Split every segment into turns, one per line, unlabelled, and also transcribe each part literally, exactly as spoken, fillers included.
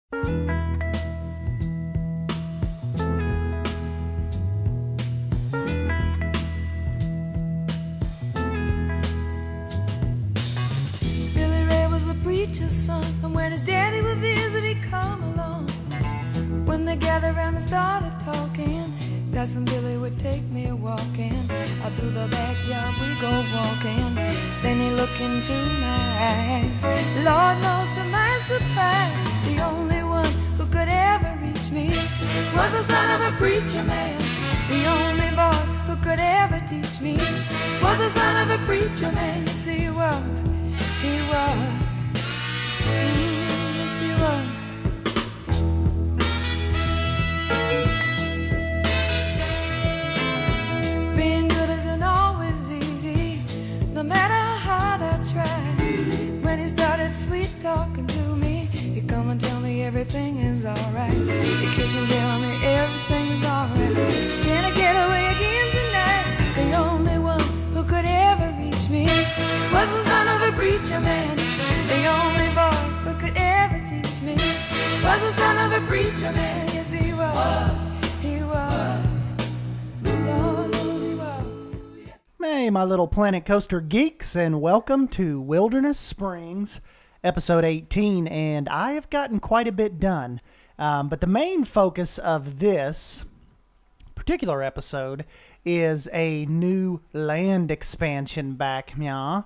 Son, and when his daddy would visit, he'd come along. When they gathered around and started talking, Cousin Billy would take me walking. Out through the backyard we go walking. Then he looked into my eyes. Lord knows to my surprise, the only one who could ever reach me was the son of a preacher man. The only boy who could ever teach me was the son of a preacher man. Yes, he was, he was. Yes, he was. Being good isn't always easy, no matter how hard I try. When he started sweet talking to me, he'd come and tell me everything is alright. He'd kiss and tell me everything is alright. Can I get away again tonight? The only one who could ever reach me was the son of a preacher man. The only boy who could ever teach me was the son of a preacher man. Yes, he was. He was. Lord knows he was.
Hey, my little Planet Coaster geeks, and welcome to Wilderness Springs, episode eighteen. And I have gotten quite a bit done. Um, but the main focus of this particular episode is a new land expansion back, yeah.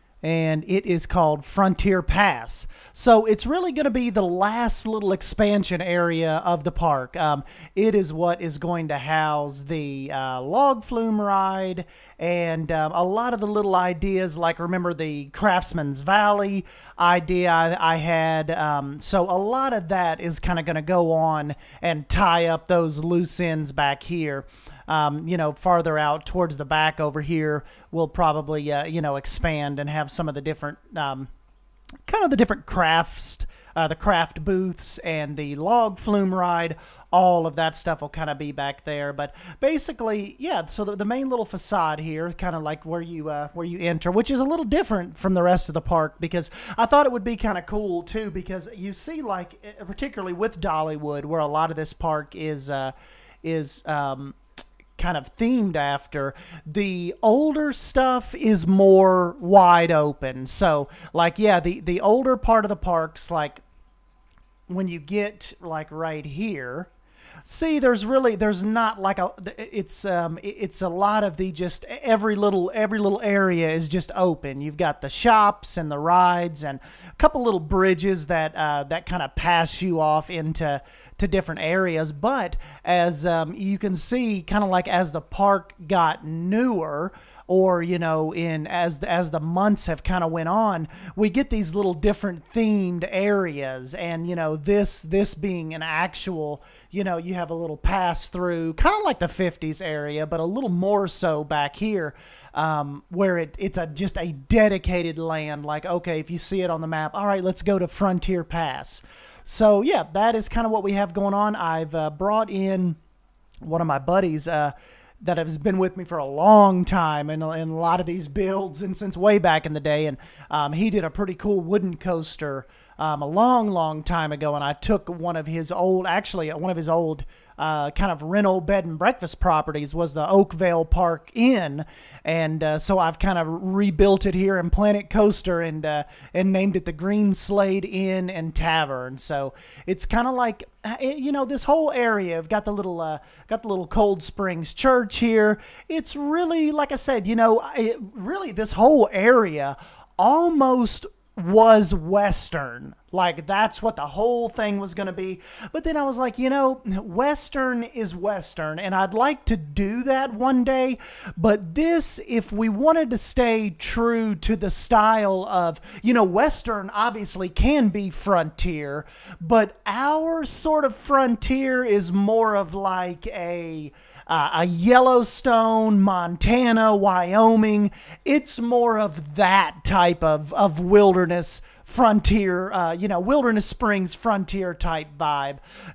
And it is called Frontier Pass. So it's really going to be the last little expansion area of the park. Um, it is what is going to house the uh, log flume ride and um, a lot of the little ideas, like remember the Craftsman's Valley idea I, I had. Um, so a lot of that is kind of going to go on and tie up those loose ends back here. Um, you know, farther out towards the back over here, we'll probably, uh, you know, expand and have some of the different, um, kind of the different crafts, uh, the craft booths and the log flume ride. All of that stuff will kind of be back there. But basically, yeah, so the, the main little facade here, kind of like where you, uh, where you enter, which is a little different from the rest of the park, because I thought it would be kind of cool, too, because you see, like, particularly with Dollywood, where a lot of this park is, uh, is, um, kind of themed after, the older stuff is more wide open. So like, yeah, the the older part of the parks, like when you get like right here, see, there's really, there's not like a, it's um it's a lot of the just every little every little area is just open. You've got the shops and the rides and a couple little bridges that uh that kind of pass you off into to different areas. But as um, you can see, kind of like as the park got newer, or you know, in as as the months have kind of went on, we get these little different themed areas. And you know, this this being an actual, you know, you have a little pass through, kind of like the fifties area, but a little more so back here. Um, where it, it's a just a dedicated land. Like, okay, if you see it on the map, all right, let's go to Frontier Pass. So yeah, that is kind of what we have going on. I've uh, brought in one of my buddies uh, that has been with me for a long time in, in a lot of these builds and since way back in the day. And um, he did a pretty cool wooden coaster um, a long, long time ago. And I took one of his old, actually one of his old Uh, kind of rental bed and breakfast properties was the Oakvale Park Inn, and uh, so I've kind of rebuilt it here in Planet Coaster and uh, and named it the Greenslade Inn and Tavern. So it's kind of like, you know, this whole area. I've got the little uh, got the little Cold Springs Church here. It's really, like I said, you know, it, really this whole area almost was Western. Like, that's what the whole thing was going to be. But then I was like, you know, Western is Western, and I'd like to do that one day. But this, if we wanted to stay true to the style of, you know, Western obviously can be frontier, but our sort of frontier is more of like a Uh, a Yellowstone, Montana, Wyoming. It's more of that type of, of wilderness frontier, uh, you know, Wilderness Springs frontier type vibe.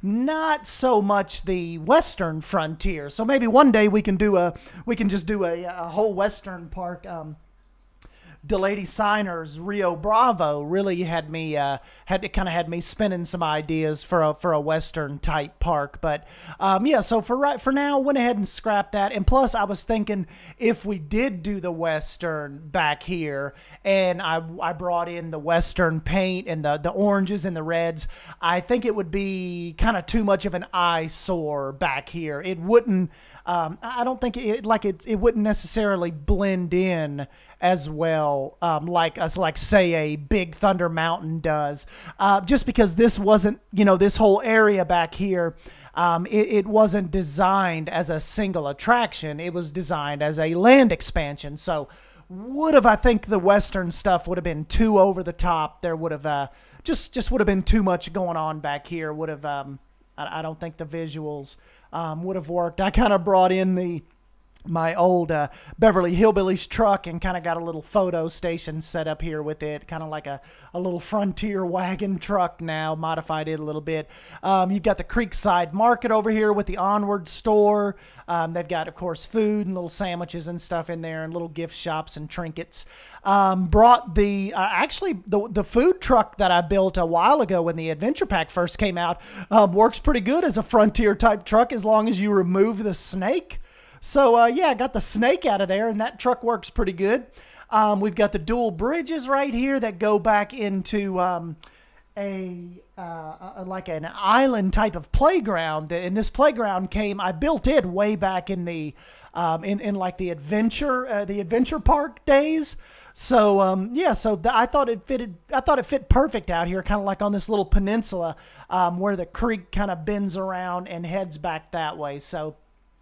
Not so much the Western frontier. So maybe one day we can do a, we can just do a, a whole Western park um, DeLady Signer's Rio Bravo really had me uh, had kind of had me spinning some ideas for a for a Western type park. But um, yeah, so for right for now, went ahead and scrapped that. And plus, I was thinking if we did do the Western back here, and I I brought in the Western paint and the the oranges and the reds, I think it would be kind of too much of an eyesore back here. It wouldn't. Um, I don't think it like it. It wouldn't necessarily blend in as well, um, like us, like say a Big Thunder Mountain does, uh, just because this wasn't, you know, this whole area back here. Um, it, it wasn't designed as a single attraction. It was designed as a land expansion. So would have, I think the Western stuff would have been too over the top. There would have uh, just just would have been too much going on back here. Would have um, I, I don't think the visuals um, would have worked. I kind of brought in the my old uh, Beverly Hillbillies truck and kind of got a little photo station set up here with it, kind of like a, a little Frontier wagon truck now, modified it a little bit. Um, you've got the Creekside Market over here with the Onward store. Um, they've got, of course, food and little sandwiches and stuff in there and little gift shops and trinkets. Um, brought the, uh, actually, the, the food truck that I built a while ago when the Adventure Pack first came out um, works pretty good as a Frontier type truck as long as you remove the snake. So, uh, yeah, I got the snake out of there, and that truck works pretty good. Um, we've got the dual bridges right here that go back into um, a, uh, a like an island type of playground. And this playground came, I built it way back in the um, in, in like the adventure uh, the adventure park days. So um, yeah, so the, I thought it fitted. I thought it fit perfect out here, kind of like on this little peninsula um, where the creek kind of bends around and heads back that way. So.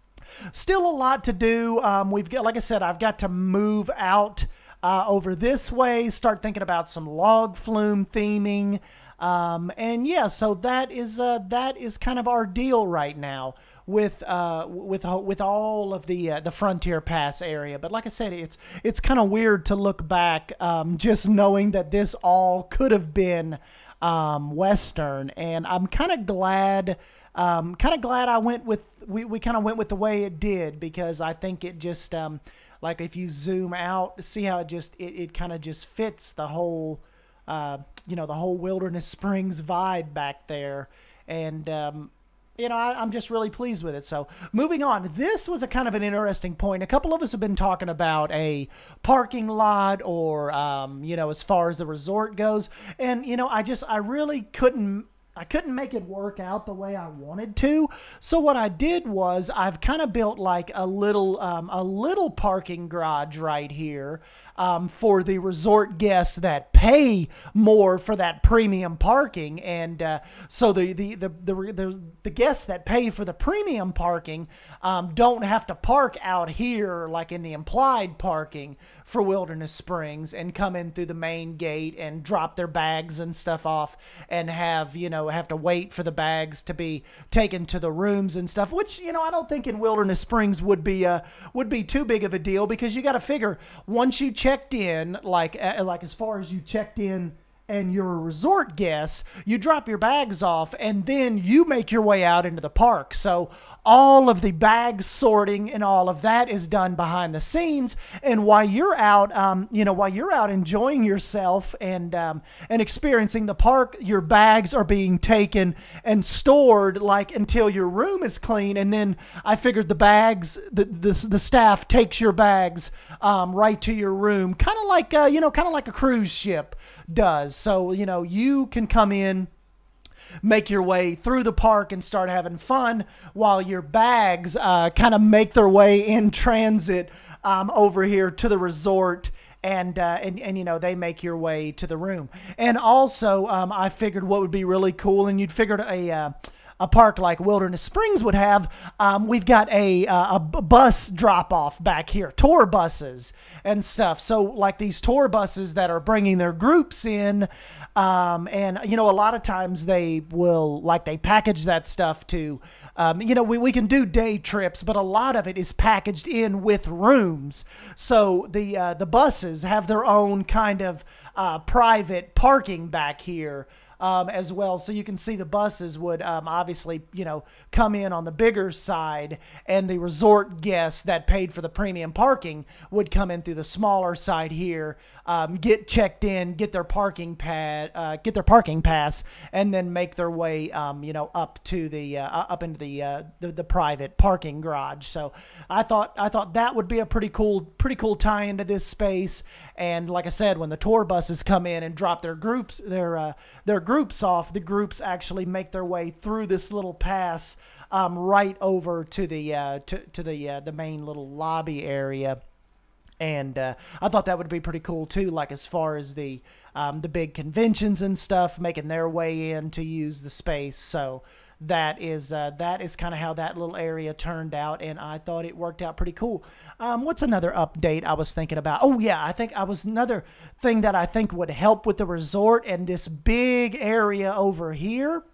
Still a lot to do. Um, we've got, like I said, I've got to move out uh, over this way, start thinking about some log flume theming. Um, and yeah, so that is uh, that is kind of our deal right now with uh, with with all of the uh, the Frontier Pass area. But like I said, it's it's kind of weird to look back, um, just knowing that this all could have been um, Western, and I'm kind of glad. Um, kind of glad I went with, we, we kind of went with the way it did, because I think it just, um, like if you zoom out, see how it just, it, it kind of just fits the whole, uh, you know, the whole Wilderness Springs vibe back there. And, um, you know, I, I'm just really pleased with it. So moving on, this was a kind of an interesting point. A couple of us have been talking about a parking lot or, um, you know, as far as the resort goes. And, you know, I just, I really couldn't, I couldn't make it work out the way I wanted to. So what I did was I've kind of built like a little um, a little parking garage right here um, for the resort guests that pay more for that premium parking. And uh, so the the, the the the the guests that pay for the premium parking um, don't have to park out here like in the implied parking for Wilderness Springs and come in through the main gate and drop their bags and stuff off and have, you know, have to wait for the bags to be taken to the rooms and stuff, which, you know, I don't think in Wilderness Springs would be uh would be too big of a deal, because you got to figure once you checked in, like uh, like as far as you checked in and you're a resort guest, you drop your bags off and then you make your way out into the park. So all of the bag sorting and all of that is done behind the scenes. And while you're out, um, you know, while you're out enjoying yourself and um, and experiencing the park, your bags are being taken and stored like until your room is clean. And then I figured the bags, the the, the staff takes your bags um, right to your room, kind of like uh, you know, kind of like a cruise ship does. So, you know, you can come in, make your way through the park and start having fun while your bags uh, kind of make their way in transit um, over here to the resort. And, uh, and, and, you know, they make your way to the room. And also, um, I figured what would be really cool, and you'd figured a, uh, a park like Wilderness Springs would have, um, we've got a, uh, a bus drop-off back here, tour buses and stuff. So like these tour buses that are bringing their groups in, um, and, you know, a lot of times they will, like they package that stuff to, um, you know, we, we can do day trips, but a lot of it is packaged in with rooms. So the, uh, the buses have their own kind of uh, private parking back here. um, as well. So you can see the buses would um, obviously, you know, come in on the bigger side, and the resort guests that paid for the premium parking would come in through the smaller side here, um, get checked in, get their parking pad, uh, get their parking pass, and then make their way, um, you know, up to the uh, up into the, uh, the the private parking garage. So I thought I thought that would be a pretty cool pretty cool tie into this space. And like I said, when the tour buses come in and drop their groups their uh, their groups off, the groups actually make their way through this little pass um, right over to the uh, to to the uh, the main little lobby area. And uh, I thought that would be pretty cool too, like as far as the um, the big conventions and stuff making their way in to use the space. So that is uh, that is kind of how that little area turned out, and I thought it worked out pretty cool. Um, what's another update I was thinking about? Oh yeah, I think I was another thing that I think would help with the resort and this big area over here.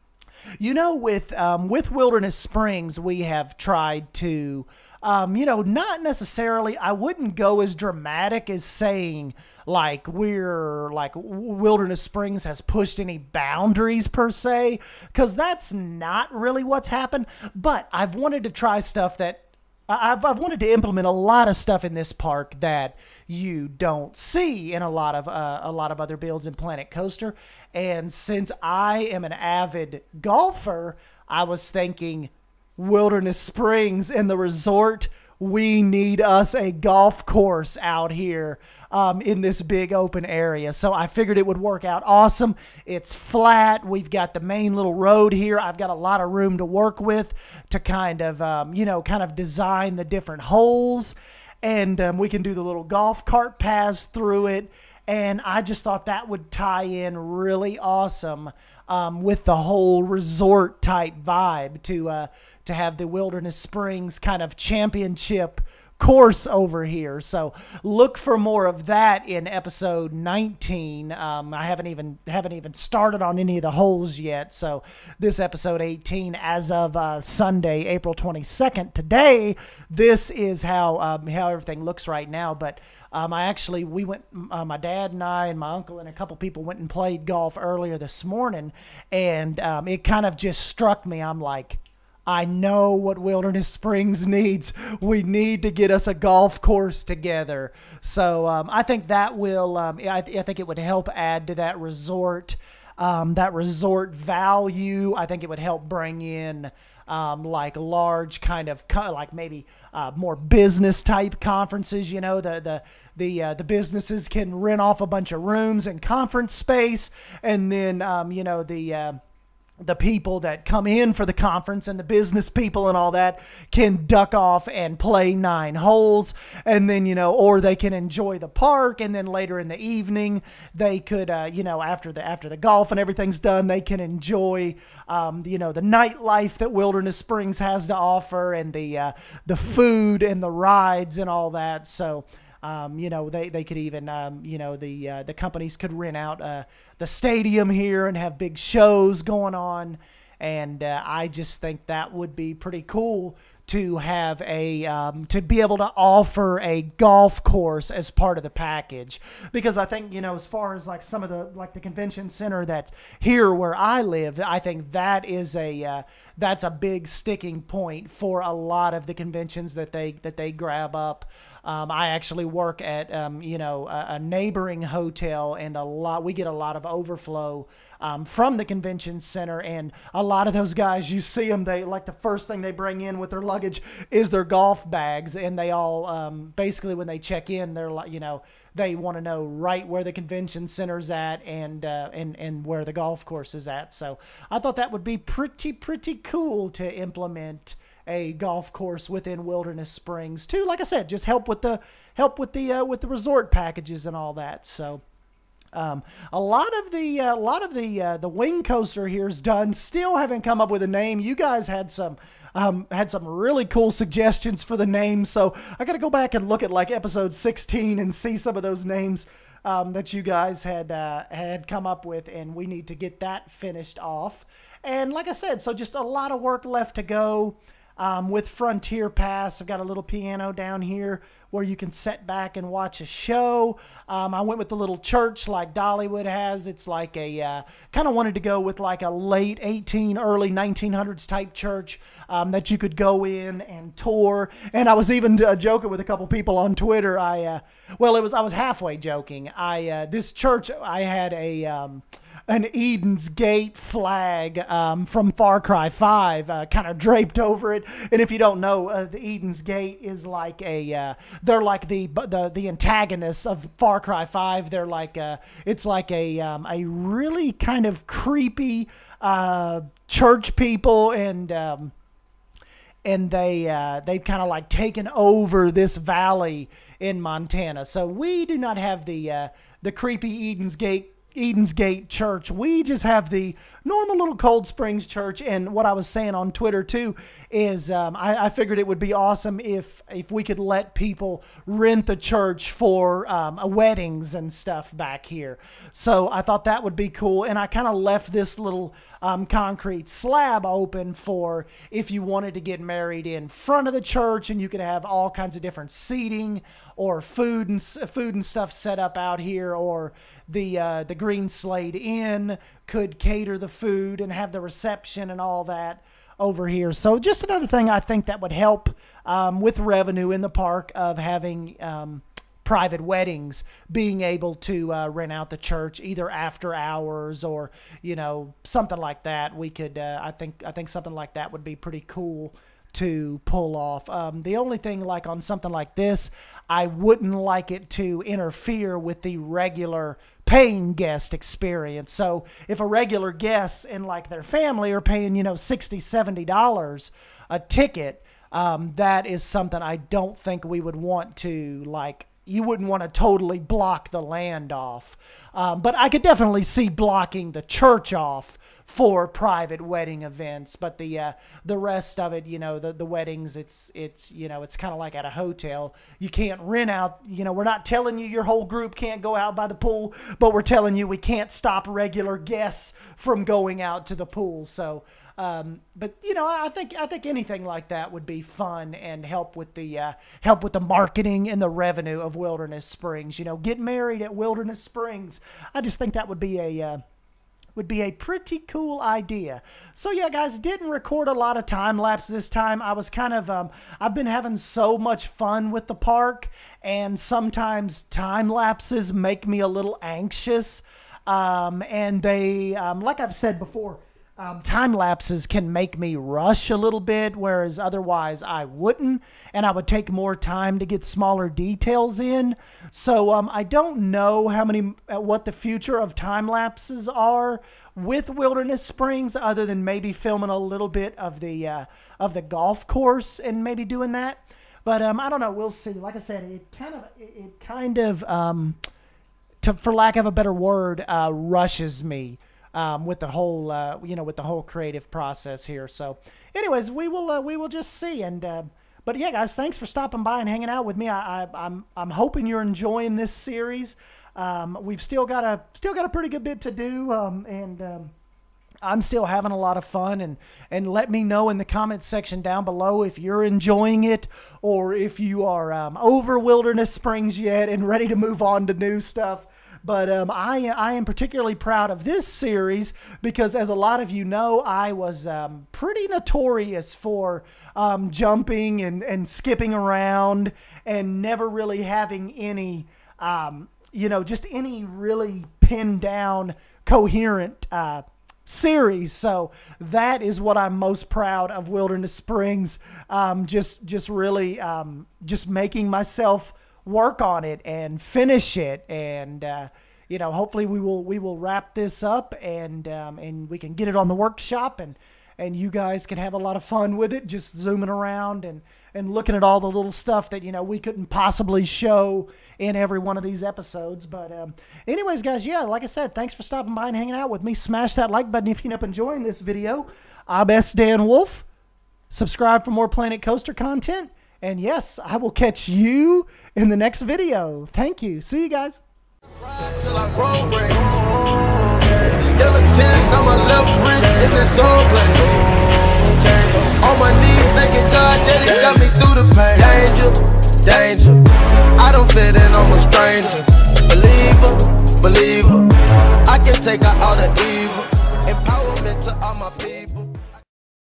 You know, with um, with Wilderness Springs, we have tried to, um, you know, not necessarily, I wouldn't go as dramatic as saying like we're like Wilderness Springs has pushed any boundaries per se, because that's not really what's happened. But I've wanted to try stuff that I've, I've wanted to implement a lot of stuff in this park that you don't see in a lot of uh, a lot of other builds in Planet Coaster. And since I am an avid golfer, I was thinking Wilderness Springs and the resort, we need us a golf course out here um, in this big open area. So I figured it would work out awesome. It's flat. We've got the main little road here. I've got a lot of room to work with to kind of, um, you know, kind of design the different holes. And um, we can do the little golf cart paths through it. And I just thought that would tie in really awesome um, with the whole resort type vibe to uh, to have the Wilderness Springs kind of championship course over here. So look for more of that in episode nineteen. Um, I haven't even haven't even started on any of the holes yet. So this episode eighteen, as of uh, Sunday, April twenty-second, today, this is how um, how everything looks right now. But Um, I actually, we went, uh, my dad and I and my uncle and a couple people went and played golf earlier this morning, and um, it kind of just struck me. I'm like, I know what Wilderness Springs needs. We need to get us a golf course together. So um, I think that will, um, I, th I think it would help add to that resort, um, that resort value. I think it would help bring in Um, like large kind of co like maybe uh, more business type conferences. You know, the the the uh, the businesses can rent off a bunch of rooms and conference space, and then um, you know the uh, the people that come in for the conference and the business people and all that can duck off and play nine holes, and then, you know, or they can enjoy the park, and then later in the evening they could, uh, you know, after the after the golf and everything's done, they can enjoy, um, you know, the nightlife that Wilderness Springs has to offer, and the uh, the food and the rides and all that. So Um, you know, they, they could even, um, you know, the uh, the companies could rent out uh, the stadium here and have big shows going on. And uh, I just think that would be pretty cool to have a, um, to be able to offer a golf course as part of the package. Because I think, you know, as far as like some of the, like the convention center that here where I live, I think that is a, uh, that's a big sticking point for a lot of the conventions that they, that they grab up. Um, I actually work at, um, you know, a, a neighboring hotel, and a lot, we get a lot of overflow um, from the convention center, and a lot of those guys, you see them, they, like the first thing they bring in with their luggage is their golf bags, and they all, um, basically when they check in, they're like, you know, they want to know right where the convention center's at, and, uh, and, and where the golf course is at. So I thought that would be pretty, pretty cool to implement a golf course within Wilderness Springs too. Like I said, just help with the help with the uh, with the resort packages and all that. So um, a lot of the a uh, lot of the uh, the wing coaster here is done. Still haven't come up with a name. You guys had some um, had some really cool suggestions for the names, so I got to go back and look at like episode sixteen and see some of those names um, that you guys had uh, had come up with, and we need to get that finished off. And like I said, so just a lot of work left to go. Um, with Frontier Pass, I've got a little piano down here where you can sit back and watch a show. Um, I went with the little church like Dollywood has. It's like a, uh, kind of wanted to go with like a late eighteen, early nineteen hundreds type church um, that you could go in and tour. And I was even uh, joking with a couple people on Twitter. I, uh, well, it was, I was halfway joking. I, uh, this church, I had a, um, an Eden's Gate flag um, from Far Cry five uh, kind of draped over it. And if you don't know, uh, the Eden's Gate is like a, uh, they're like the, the the antagonists of Far Cry five. They're like, a, it's like a, um, a really kind of creepy uh, church people, and um, and they, uh, they've kind of like taken over this valley in Montana. So we do not have the, uh, the creepy Eden's Gate Eden's Gate Church. We just have the normal little Cold Springs Church. And what I was saying on Twitter too is um, I, I figured it would be awesome if if we could let people rent the church for um, weddings and stuff back here. So I thought that would be cool. And I kind of left this little um, concrete slab open for if you wanted to get married in front of the church, and you could have all kinds of different seating or food and food and stuff set up out here, or the uh, the Greenslade Inn could cater the food and have the reception and all that over here. So just another thing I think that would help um, with revenue in the park of having um, private weddings, being able to uh, rent out the church either after hours or, you know, something like that. We could, uh, I think, I think something like that would be pretty cool to pull off. Um, the only thing, like on something like this, I wouldn't like it to interfere with the regular paying guest experience. So if a regular guest and like their family are paying, you know, sixty, seventy dollars a ticket, um, that is something I don't think we would want to, like, you wouldn't want to totally block the land off. Um, but I could definitely see blocking the church off for private wedding events. But the uh, the rest of it, you know, the, the weddings, it's, it's you know, it's kind of like at a hotel. You can't rent out, you know, we're not telling you your whole group can't go out by the pool, but we're telling you we can't stop regular guests from going out to the pool. So, Um, but you know, I think I think anything like that would be fun and help with the uh, help with the marketing and the revenue of Wilderness Springs. You know, get married at Wilderness Springs. I just think that would be a uh, would be a pretty cool idea. So yeah, guys, didn't record a lot of time lapse this time. I was kind of um, I've been having so much fun with the park, and sometimes time lapses make me a little anxious. Um, and they, um, like I've said before, Um, time lapses can make me rush a little bit, whereas otherwise I wouldn't, and I would take more time to get smaller details in. So um, I don't know how many, uh, what the future of time lapses are with Wilderness Springs, other than maybe filming a little bit of the uh, of the golf course and maybe doing that. But um, I don't know. We'll see. Like I said, it kind of it, it kind of um, to, for lack of a better word, uh, rushes me. Um, with the whole, uh, you know, with the whole creative process here. So, anyways, we will, uh, we will just see. And, uh, but yeah, guys, thanks for stopping by and hanging out with me. I, I, I'm, I'm hoping you're enjoying this series. Um, we've still got a, still got a pretty good bit to do, um, and um, I'm still having a lot of fun. And and let me know in the comments section down below if you're enjoying it, or if you are um, over Wilderness Springs yet and ready to move on to new stuff. But um, I, I am particularly proud of this series because, as a lot of you know, I was um, pretty notorious for um, jumping and, and skipping around and never really having any, um, you know, just any really pinned down, coherent uh, series. So that is what I'm most proud of Wilderness Springs. Um, just, just really um, just making myself work on it and finish it, and uh, you know, hopefully we will we will wrap this up, and um, and we can get it on the workshop, and and you guys can have a lot of fun with it, just zooming around and and looking at all the little stuff that, you know, we couldn't possibly show in every one of these episodes. But um, anyways, guys, yeah, like I said, thanks for stopping by and hanging out with me. Smash that like button if you end up enjoying this video. I'm Sdanwolf. Subscribe for more Planet Coaster content. And yes, I will catch you in the next video. Thank you. See you guys.
Till I roll ring. Skeleton on my left wrist in this soul place. On my knees, thanking God that it got me through the pain. Danger, danger.